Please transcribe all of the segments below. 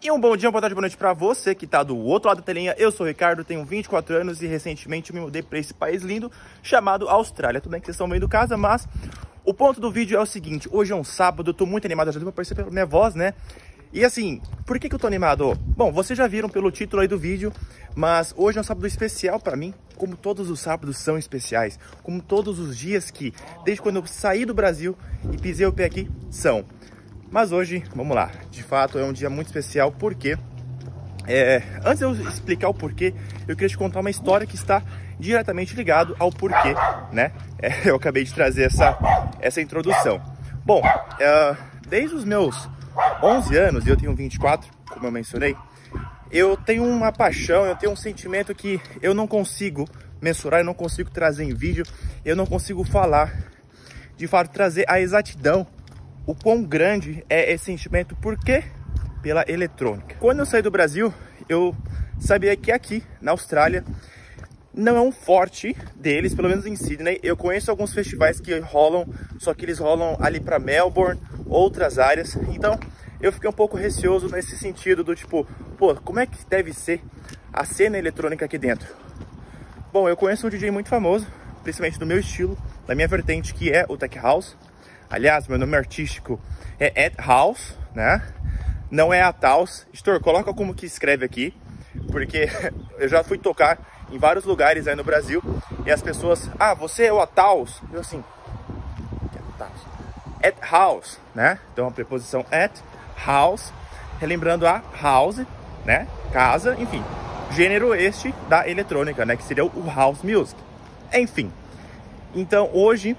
E um bom dia, uma boa tarde, boa noite pra você que tá do outro lado da telinha. Eu sou o Ricardo, tenho 24 anos e recentemente me mudei pra esse país lindo chamado Austrália. Tudo bem que vocês estão vendo casa, mas o ponto do vídeo é o seguinte. Hoje é um sábado, eu tô muito animado, já deu pra perceber pela minha voz, né? E assim, por que eu tô animado? Bom, vocês já viram pelo título aí do vídeo, mas hoje é um sábado especial pra mim, como todos os sábados são especiais, como todos os dias que, desde quando eu saí do Brasil e pisei o pé aqui, são. Mas hoje, vamos lá, de fato é um dia muito especial porque, antes de eu explicar o porquê, eu queria te contar uma história que está diretamente ligado ao porquê, né? Eu acabei de trazer essa introdução. Bom, desde os meus 11 anos, e eu tenho 24, como eu mencionei, eu tenho uma paixão, eu tenho um sentimento que eu não consigo mensurar, eu não consigo trazer em vídeo, eu não consigo falar, de fato trazer a exatidão, o quão grande é esse sentimento. Por quê? Pela eletrônica. Quando eu saí do Brasil, eu sabia que aqui, na Austrália, não é um forte deles, pelo menos em Sydney. Eu conheço alguns festivais que rolam, só que eles rolam ali para Melbourne, outras áreas. Então, eu fiquei um pouco receoso nesse sentido do tipo, pô, como é que deve ser a cena eletrônica aqui dentro? Bom, eu conheço um DJ muito famoso, principalmente do meu estilo, da minha vertente, que é o Tech House. Aliás, meu nome artístico é Ed House, né? Não é Ataus. Editor, coloca como que escreve aqui, porque eu já fui tocar em vários lugares aí no Brasil e as pessoas, você é o Ataus? Eu assim, que é Ataus? Ed House, né? Então a preposição at, house, relembrando a house, né? Casa, enfim. Gênero este da eletrônica, né? Que seria o house music. Enfim. Então hoje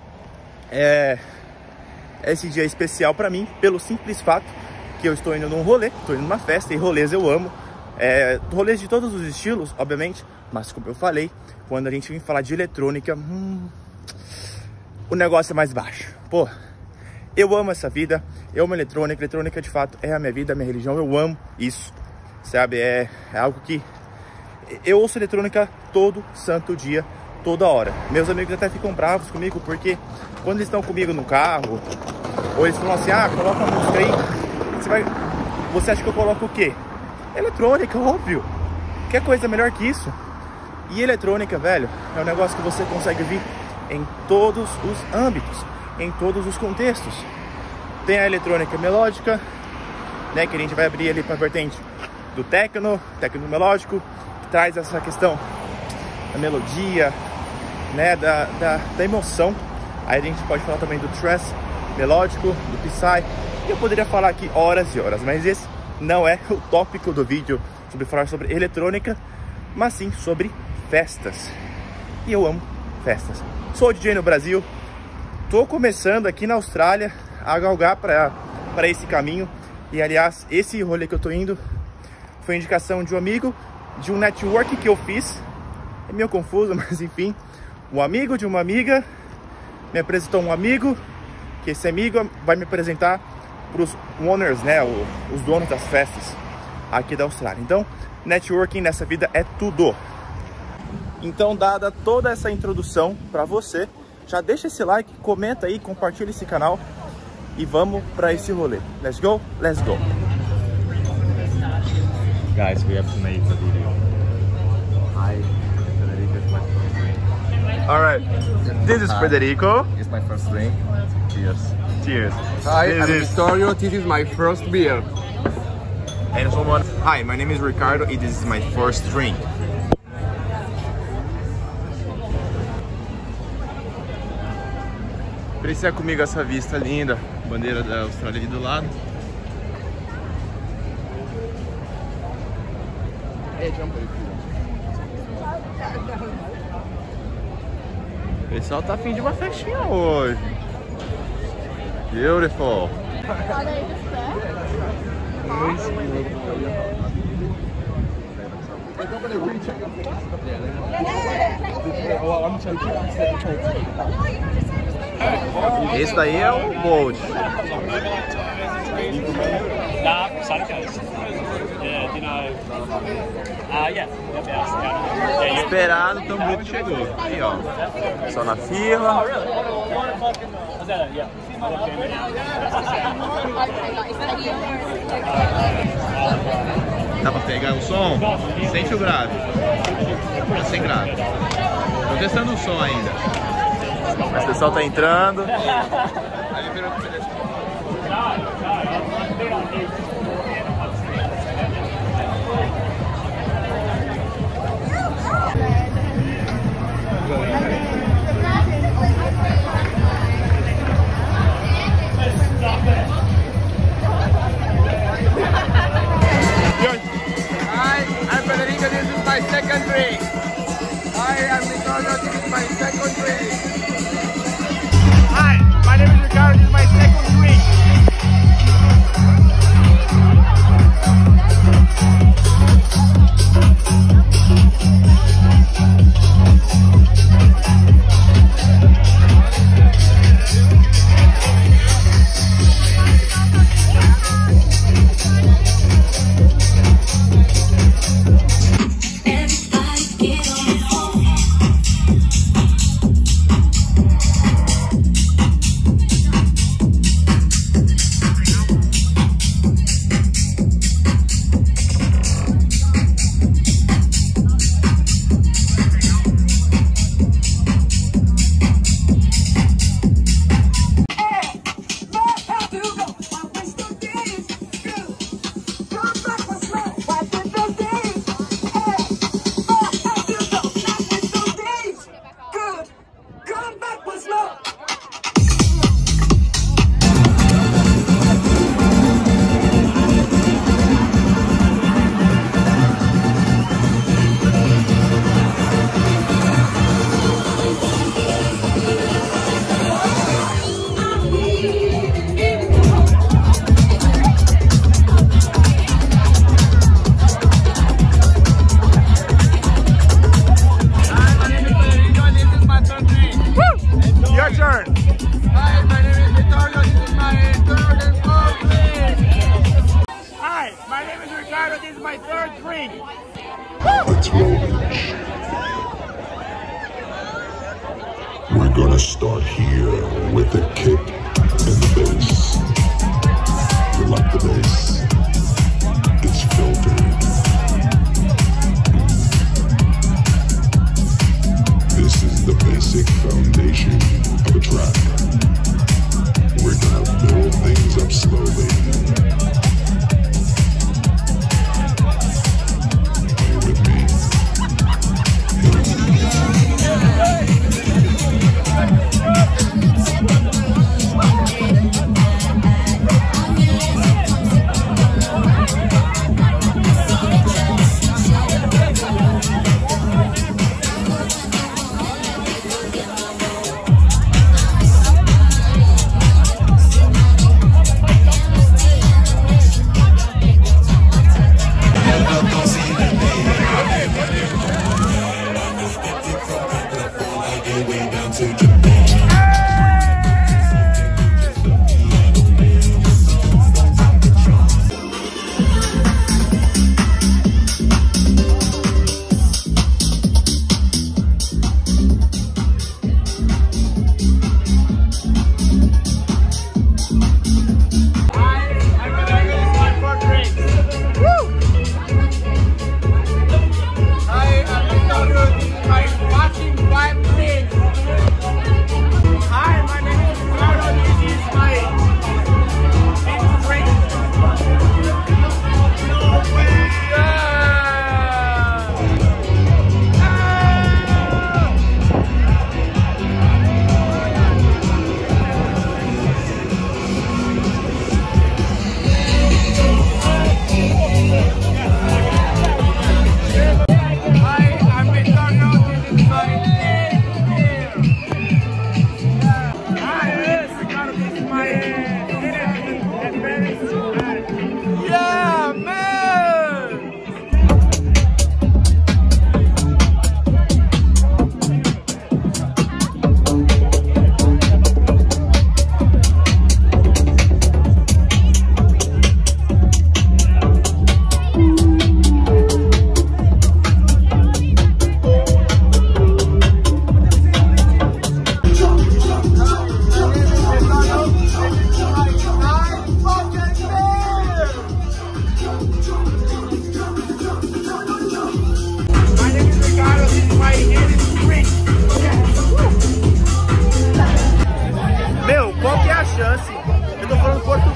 esse dia é especial para mim pelo simples fato que eu estou indo num rolê, estou indo numa festa, e rolês eu amo. Rolês de todos os estilos, obviamente, mas como eu falei, quando a gente vem falar de eletrônica, o negócio é mais baixo. Pô, eu amo essa vida, eu amo eletrônica, eletrônica de fato é a minha vida, a minha religião, eu amo isso, sabe? É algo que eu ouço eletrônica todo santo dia, toda hora. Meus amigos até ficam bravos comigo, porque quando eles estão comigo no carro, ou eles falam assim, coloca a música aí, você acha que eu coloco o quê? Eletrônica, óbvio. Que coisa melhor que isso? E eletrônica, velho, é um negócio que você consegue ouvir em todos os âmbitos, em todos os contextos. Tem a eletrônica melódica, né, que a gente vai abrir ali para a vertente do techno melódico, que traz essa questão da melodia, né, da emoção. Aí a gente pode falar também do trance melódico, do Psy. E eu poderia falar aqui horas e horas, mas esse não é o tópico do vídeo, sobre falar sobre eletrônica, mas sim sobre festas. E eu amo festas. Sou DJ no Brasil, tô começando aqui na Austrália a galgar para esse caminho. E aliás, esse rolê que eu tô indo foi indicação de um amigo, de um network que eu fiz. É meio confuso, mas enfim, um amigo de uma amiga me apresentou um amigo, que esse amigo vai me apresentar para os owners, né, os donos das festas aqui da Austrália. Então, networking nessa vida é tudo. Então, dada toda essa introdução para você, já deixa esse like, comenta aí, compartilha esse canal e vamos para esse rolê. Let's go, let's go. Guys, we have to make the video. Hi, Federico is my first drink. All right, this is Federico. It's my first drink. Cheers. Cheers. Hi, I'm Victorio. This is my first beer. And someone, hi, my name is Ricardo and this is my first drink. Aprecia comigo essa vista linda, bandeira da Austrália ali do lado. O pessoal tá afim de uma festinha hoje. Beautiful. Esse daí é o Gold. Esperado, tão bonito chegou. Aí, ó. Só na fila. Dá pra pegar o som? Sente o grave. Tá sem grave. Tô testando o som ainda. Mas o pessoal tá entrando. Hi, I'm Federico, this is my second drink. Hi, I'm Ricardo, this is my second drink. Hi, my name is Ricardo, this is my second drink. We're gonna start here with the kick and the bass. You like the bass? It's filtered. This is the basic foundation of a track. We're gonna build things up slowly. Are you with me?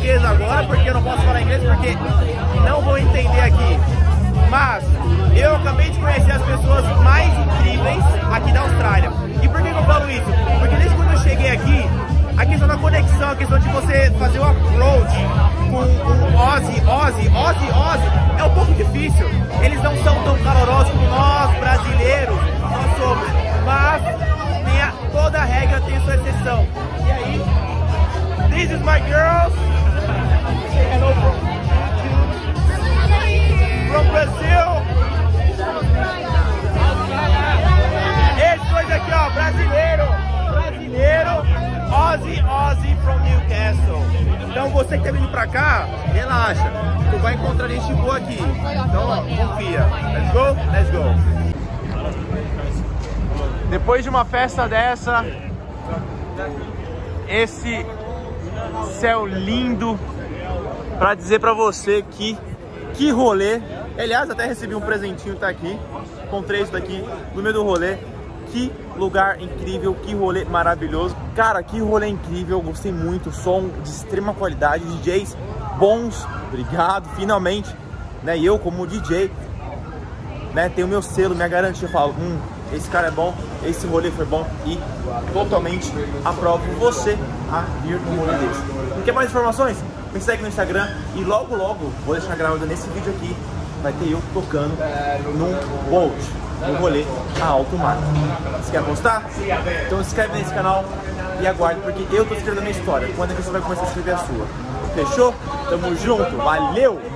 português agora, porque eu não posso falar inglês, porque não vou entender aqui. Mas eu acabei de conhecer as pessoas mais incríveis aqui da Austrália. E por que eu falo isso? Porque desde quando eu cheguei aqui, a questão da conexão, a questão de você fazer o approach com Ozzy é um pouco difícil. Eles não são tão calorosos como nós, brasileiros, nós somos. Mas toda regra tem sua exceção. E aí, this is my girls. Say hello from Brazil. Esse coisa aqui, ó, brasileiro, Ozzy from Newcastle. Então você que tá vindo pra cá, relaxa, tu vai encontrar gente boa aqui. Então, ó, confia. Let's go, let's go. Depois de uma festa dessa, esse céu lindo, pra dizer pra você que rolê. Aliás, até recebi um presentinho, tá aqui. Encontrei isso daqui no meio do rolê. Que lugar incrível, que rolê maravilhoso. Cara, que rolê incrível, gostei muito. Som de extrema qualidade, DJs bons, obrigado, finalmente. Né, e eu como DJ, né, tenho meu selo, minha garantia. Eu falo, esse cara é bom, esse rolê foi bom e totalmente aprovo você a vir no rolê desse. Quer mais informações? Me segue no Instagram e logo vou deixar gravado nesse vídeo aqui. Vai ter eu tocando num boat, no rolê a alto mar. Você quer apostar? Então se inscreve nesse canal e aguarde, porque eu tô escrevendo a minha história. Quando é que você vai começar a escrever a sua? Fechou? Tamo junto, valeu!